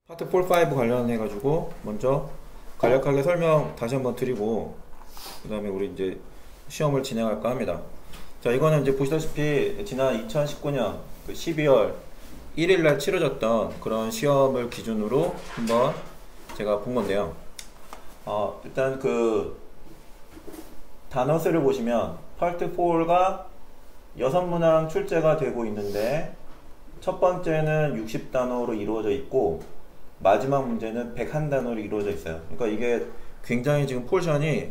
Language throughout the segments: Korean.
파트 4, 5 관련해 가지고 먼저 간략하게 설명 다시 한번 드리고 그 다음에 우리 이제 시험을 진행할까 합니다. 자, 이거는 이제 보시다시피 지난 2019년 12월 1일 날 치러졌던 그런 시험을 기준으로 한번 제가 본 건데요. 일단 그 단어 수를 보시면 파트 4가 6문항 출제가 되고 있는데 첫 번째는 60단어로 이루어져 있고 마지막 문제는 101단어로 이루어져 있어요. 그러니까 이게 굉장히 지금 포션이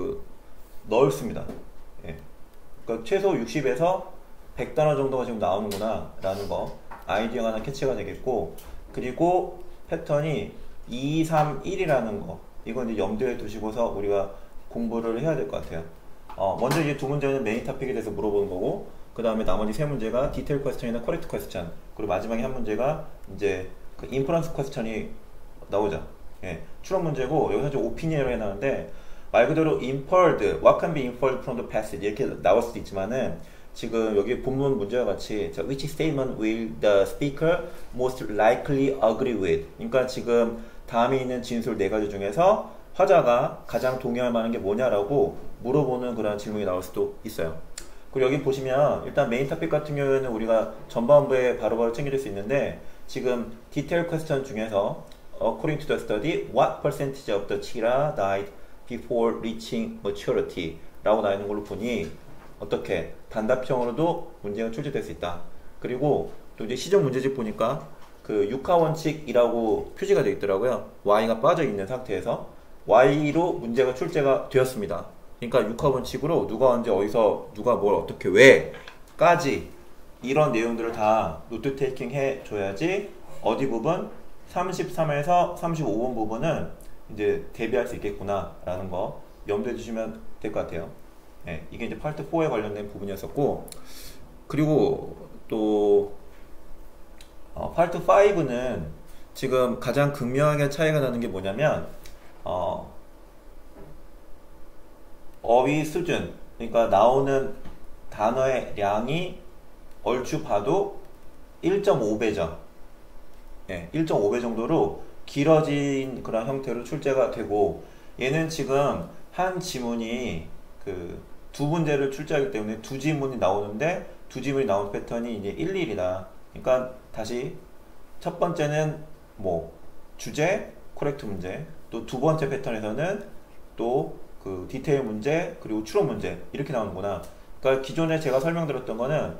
넓습니다. 예. 그러니까 최소 60에서 100단어 정도가 지금 나오는구나 라는 거 아이디어가 하나 캐치가 되겠고, 그리고 패턴이 2, 3, 1이라는 거, 이건 이제 염두에 두시고서 우리가 공부를 해야 될 것 같아요. 먼저 이제 두 문제는 메인 토픽에 대해서 물어보는 거고, 그 다음에 나머지 세 문제가 디테일 퀘스천이나 커렉트 퀘스천, 그리고 마지막에 한 문제가 이제 그 인퍼런스 퀘스천이 나오죠. 예, 추론 문제고, 여기서 좀 오피니언을 해놨는데 말 그대로 inferred, what can be inferred from the passage 이렇게 나올 수도 있지만은 지금 여기 본문 문제와 같이 which statement will the speaker most likely agree with, 그러니까 지금 다음에 있는 진술 네 가지 중에서 화자가 가장 동의할 만한 게 뭐냐라고 물어보는 그런 질문이 나올 수도 있어요. 그리고 여기 보시면 일단 메인 토픽 같은 경우에는 우리가 전반부에 바로바로 챙겨줄 수 있는데, 지금 디테일 퀘스천 중에서 according to the study, what percentage of the cheetah died before reaching maturity 라고 나와 있는 걸로 보니 어떻게 단답형으로도 문제가 출제될 수 있다. 그리고 또 이제 시정 문제집 보니까 그 육하 원칙이라고 표시가 되어 있더라고요. y가 빠져 있는 상태에서 y로 문제가 출제가 되었습니다. 그러니까 육하 원칙으로 누가 언제 어디서 누가 뭘 어떻게 왜까지 이런 내용들을 다 노트 테이킹 해 줘야지 어디 부분 33에서 35번 부분은 이제 대비할 수 있겠구나 라는 거 염두에 두시면 될 것 같아요. 네, 이게 이제 파트 4에 관련된 부분이었었고, 그리고 또 파트 5는 지금 가장 극명하게 차이가 나는 게 뭐냐면 어휘 수준, 그러니까 나오는 단어의 양이 얼추 봐도 1.5배죠. 예, 1.5배 정도로 길어진 그런 형태로 출제가 되고, 얘는 지금 한 지문이 그 두 문제를 출제하기 때문에 두 지문이 나오는데 두 지문이 나오는 패턴이 이제 1, 1이다. 그러니까 다시 첫 번째는 뭐 주제, 코렉트 문제, 또 두 번째 패턴에서는 또 그 디테일 문제, 그리고 추론 문제 이렇게 나오는구나. 그러니까 기존에 제가 설명드렸던 거는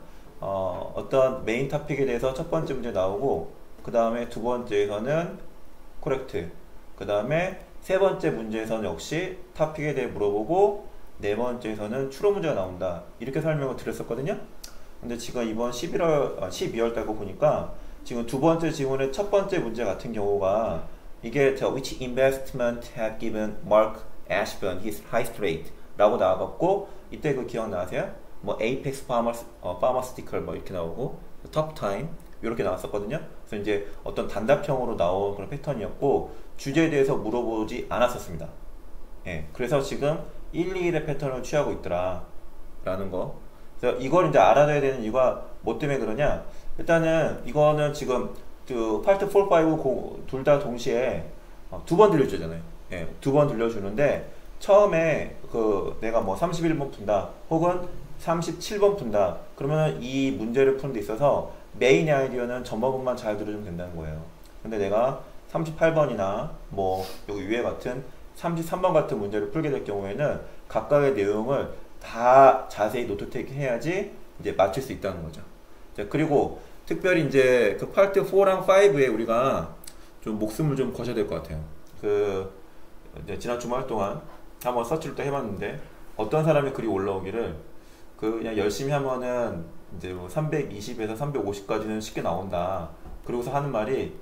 어떤 메인 토픽에 대해서 첫 번째 문제 나오고, 그 다음에 두 번째에서는 코렉트, 그 다음에 세 번째 문제에서는 역시 토픽에 대해 물어보고, 네 번째에서는 추론 문제가 나온다. 이렇게 설명을 드렸었거든요. 근데 지금 이번 12월 달고 보니까 지금 두 번째 지문의 첫 번째 문제 같은 경우가 이게 which investment had given Mark Ashburn his highest rate 라고 나와갖고, 이때 그 기억나세요? 뭐 Apex Pharmaceutical 뭐 이렇게 나오고 Top Time 이렇게 나왔었거든요. 그래서 이제 어떤 단답형으로 나온 그런 패턴이었고, 주제에 대해서 물어보지 않았었습니다. 예, 그래서 지금 1, 2, 1의 패턴을 취하고 있더라 라는 거. 그래서 이걸 이제 알아둬야 되는 이유가 뭐 때문에 그러냐, 일단은 이거는 지금 그 파트 4, 5 둘 다 동시에 두 번 들려주잖아요. 예, 두 번 들려주는데 처음에 그 내가 뭐 31번 푼다 혹은 37번 푼다 그러면 이 문제를 푸는 데 있어서 메인 아이디어는 전반부만 잘 들어주면 된다는 거예요. 근데 내가 38번이나 뭐 여기 위에 같은 33번 같은 문제를 풀게 될 경우에는 각각의 내용을 다 자세히 노트 테이킹 해야지 이제 맞출 수 있다는 거죠. 자, 그리고 특별히 이제 그 파트 4랑 5에 우리가 좀 목숨을 좀 거셔야 될 것 같아요. 그 이제 지난 주말 동안 한번 서치를 또 해봤는데 어떤 사람의 글이 올라오기를 그냥 열심히 하면은 이제 뭐 320에서 350까지는 쉽게 나온다. 그러고서 하는 말이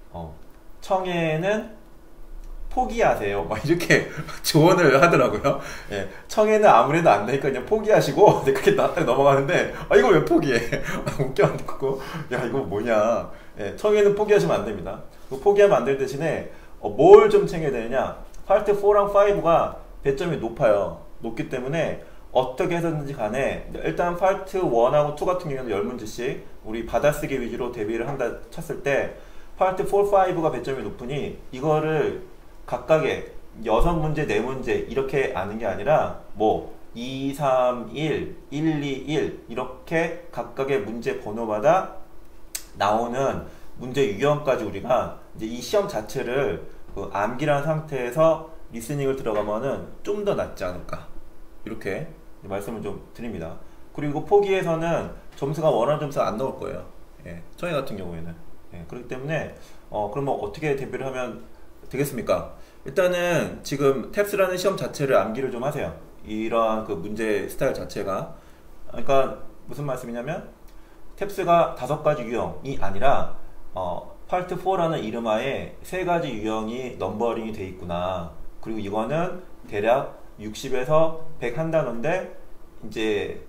청해는 포기하세요. 막 이렇게 조언을 하더라고요. 예, 청해는 아무래도 안 되니까 그냥 포기하시고 그렇게 딱 넘어가는데 이걸 왜 포기해? 웃겨갖고 야 이거 뭐냐. 예, 청해는 포기하시면 안 됩니다. 포기하면 안 될 대신에 뭘 좀 챙겨야 되느냐, 파트 4랑 5가 배점이 높아요. 높기 때문에 어떻게 해서든지 간에 일단 파트 1하고 2 같은 경우는 10문제씩 우리 받아쓰기 위주로 대비를 한다 쳤을 때 파트 4, 5가 배점이 높으니 이거를 각각의 6문제, 4문제 이렇게 아는 게 아니라 뭐 2, 3, 1, 1, 2, 1 이렇게 각각의 문제 번호마다 나오는 문제 유형까지 우리가 이제 이 시험 자체를 그 암기한 상태에서 리스닝을 들어가면은 좀 더 낫지 않을까 이렇게 말씀을 좀 드립니다. 그리고 포기에서는 점수가 원하는 점수가 안 나올 거예요. 예, 저희 같은 경우에는. 예, 그렇기 때문에 그러면 어떻게 대비를 하면 되겠습니까? 일단은 지금 탭스라는 시험 자체를 암기를 좀 하세요. 이러한 그 문제 스타일 자체가. 그러니까 무슨 말씀이냐면 탭스가 5가지 유형이 아니라 파트 4라는 이름하에 3가지 유형이 넘버링이 돼 있구나. 그리고 이거는 대략 60에서 100 한 단어인데 이제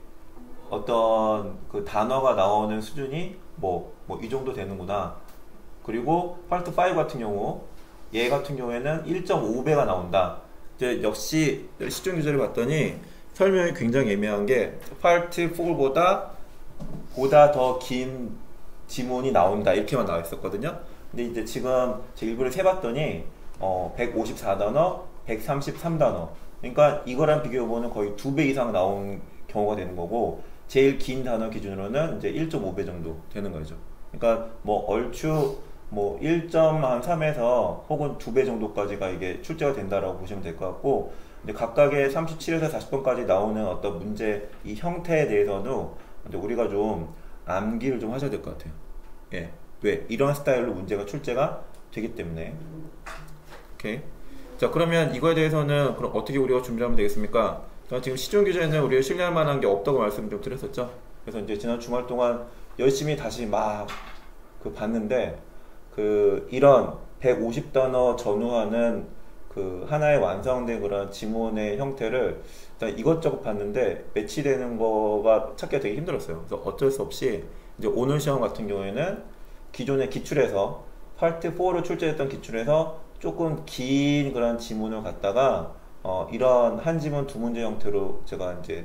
어떤 그 단어가 나오는 수준이 뭐 이 정도 되는구나. 그리고 파트 5 같은 경우 얘 같은 경우에는 1.5배가 나온다. 이제 역시 시중 규제를 봤더니 설명이 굉장히 애매한 게 파트 4보다 더 긴 지문이 나온다 이렇게만 나와 있었거든요. 근데 이제 지금 제 일부를 세봤더니 154단어, 133단어. 그러니까 이거랑 비교해보면 거의 2배 이상 나온 경우가 되는 거고 제일 긴 단어 기준으로는 이제 1.5배 정도 되는 거죠. 그러니까 뭐 얼추 뭐 1.3에서 혹은 2배 정도까지가 이게 출제가 된다라고 보시면 될 것 같고 이제 각각의 37에서 40번까지 나오는 어떤 문제 이 형태에 대해서는 이제 우리가 좀 암기를 좀 하셔야 될 것 같아요. 예. 왜? 이런 스타일로 문제가 출제가 되기 때문에. 오케이. 자, 그러면 이거에 대해서는 그럼 어떻게 우리가 준비하면 되겠습니까? 지금 시중 규제는 우리가 신뢰할 만한 게 없다고 말씀 좀 드렸었죠. 그래서 이제 지난 주말 동안 열심히 다시 막 그 봤는데 이런 150단어 전후하는 그 하나의 완성된 그런 지문의 형태를 일단 이것저것 봤는데 매치되는 거가 찾기가 되게 힘들었어요. 그래서 어쩔 수 없이 이제 오늘 시험 같은 경우에는 기존의 기출에서 파트 4로 출제했던 기출에서 조금 긴 그런 지문을 갖다가 이런 한 지문 2문제 형태로 제가 이제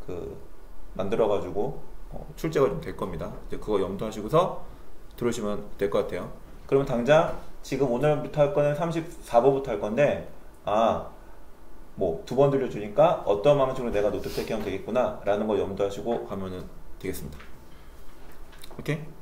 만들어 가지고 출제가 좀 될 겁니다. 이제 그거 염두하시고서 들어오시면 될 것 같아요. 그러면 당장 지금 오늘부터 할 거는 34번부터 할 건데 뭐 2번 들려주니까 어떤 방식으로 내가 노트 테이크하면 되겠구나 라는 거 염두하시고 가면은 되겠습니다. 오케이?